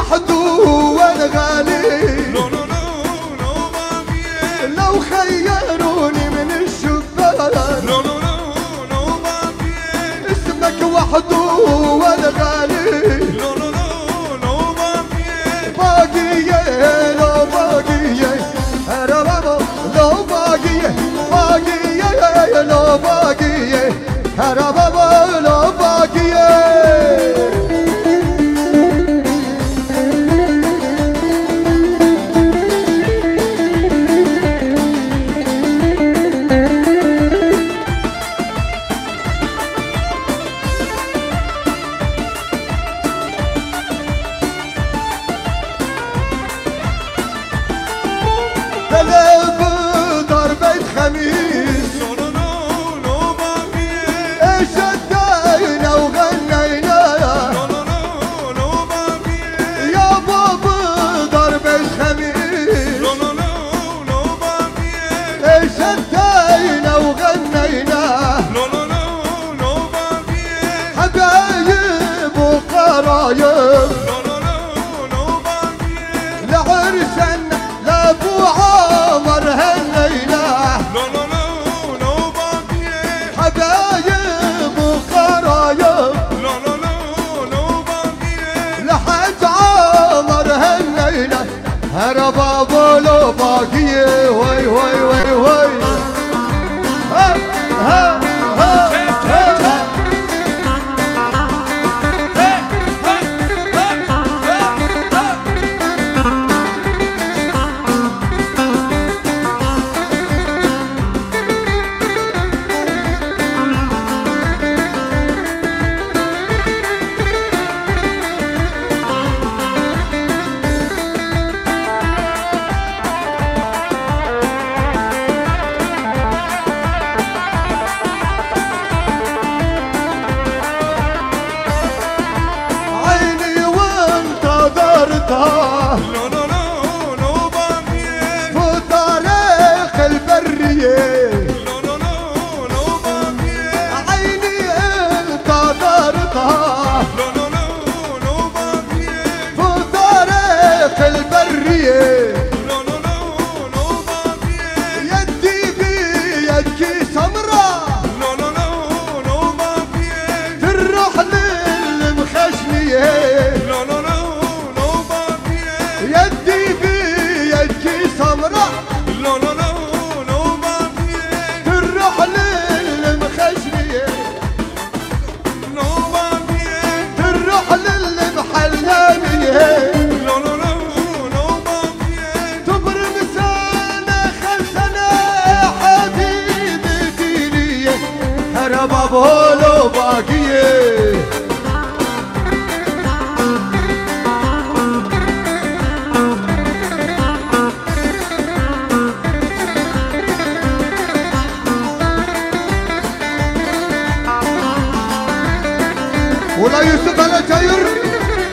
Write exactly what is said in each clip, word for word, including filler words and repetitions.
وحده والغالي لو لو لو لو باقي لو خيروني من الشباب لو لو لو لو باقي اسمك وحده والغالي لو لو لو لو باقي باقية لو باقية أنا بابا لو باقية باقية لو باقية أنا بابا لو باقية قلب ضربة خميس لو لو لو لو باقي شدينا وغنينا لو لو لو لو باقي يا بابا ضربة خميس لو لو لو لو باقي شدينا وغنينا لو لو لو لو باقي حبايب وقرايب لو لو لو لو باقي لعرسنا لابو عمر هالليلة لو لو لو لو باقي حبايب وقرايب لو لو لو لو باقي لحد عمر هالليلة هرب ابو لو باقية وي وي وي وي ها ها ها ها عيني وانتظرتها لو لو لو لو باقي في طريق البرية لو لو لو لو باقي عيني انتظرتها لو لو لو لو باقي في طريق البرية لو لو لو لو باقي يدي بيدك سمرة لو لو لو لو باقي تروح للمخشنية لو لو لو لو باقي يدي بيدك سمرة لو لو لو لو باقي تروح للمخشنية لو باقي تروح للمحلانية لو لو لو لو باقي تبرم سنة خل سنة حبيبي دينية هرب ابو باقية ولا يوسف على جاير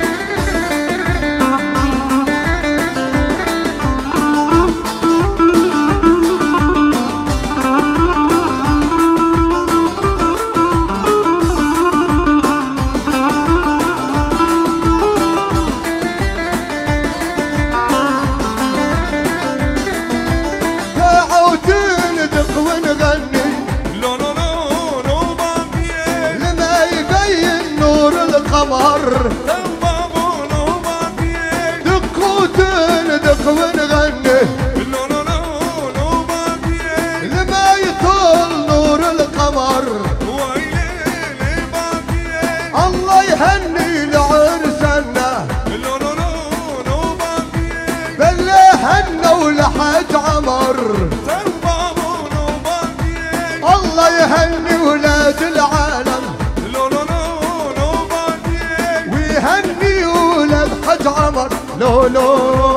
تعود ندق ونغني لو لو لو لو باقي لما يبين نور القمر بابو لو باقي دق وندق ونغني لو لو لو لو باقي لما يطل نور القمر ويلي باقي الله يهني لعرسنا لو لو لو لو باقي بلا هنا ولحج عمر بابو لو باقي الله يهني ولاد العالم لو لو لو لو باقي ويهني ولاد حج عمر لو لو